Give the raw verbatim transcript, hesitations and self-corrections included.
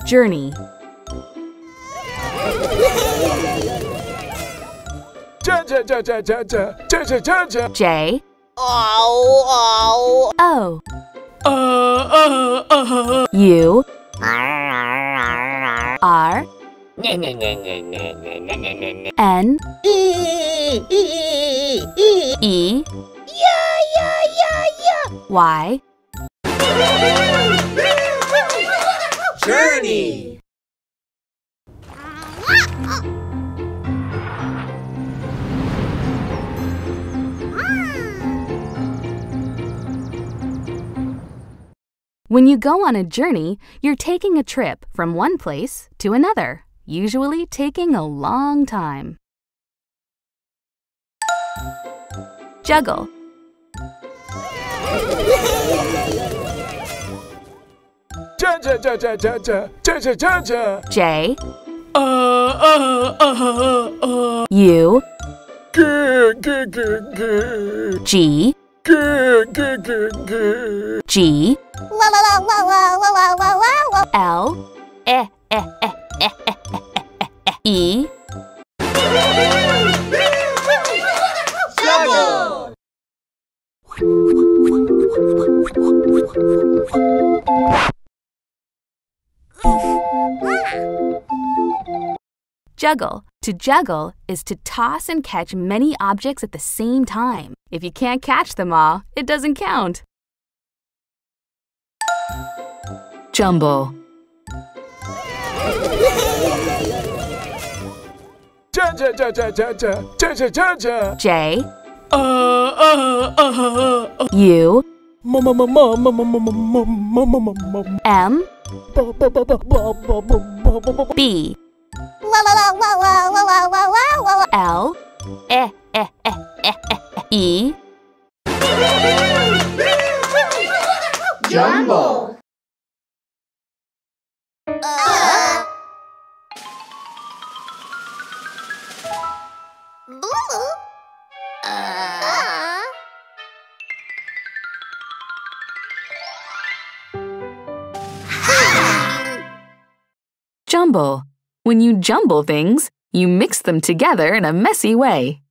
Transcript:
Journey. J O U R N E Y Journey. When you go on a journey, you're taking a trip from one place to another, usually taking a long time. Juggle. J U G G L E Juggle. Juggle. To juggle is to toss and catch many objects at the same time. If you can't catch them all, it doesn't count. Jumble. J U M B L E Jumble. Jumble. When you jumble things, you mix them together in a messy way.